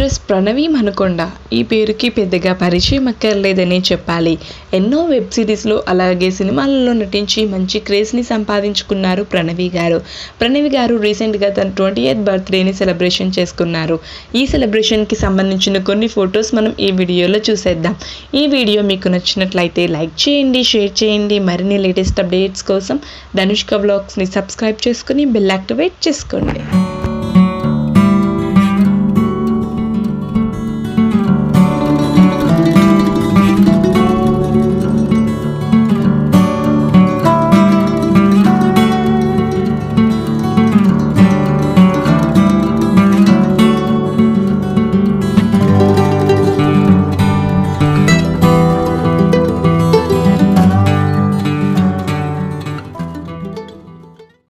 Actress Pranavi Manukonda ఈ పేరుకి పెద్దగా పరిచయం అక్కర్లేదనే చెప్పాలి. ఎన్నో వెబ్ సిరీస్లో అలాగే సినిమాలలో నటించి మంచి క్రేజ్ని సంపాదించుకున్నారు ప్రణవి గారు రీసెంట్గా తన 20th బర్త్డేని సెలబ్రేషన్ చేసుకున్నారు. ఈ సెలబ్రేషన్కి సంబంధించిన కొన్ని ఫొటోస్ మనం ఈ వీడియోలో చూసేద్దాం. ఈ వీడియో మీకు నచ్చినట్లయితే లైక్ చేయండి, షేర్ చేయండి. మరిన్ని లేటెస్ట్ అప్డేట్స్ కోసం ధనుష్క వ్లాగ్స్ని సబ్స్క్రైబ్ చేసుకుని బెల్ యాక్టివేట్ చేసుకోండి.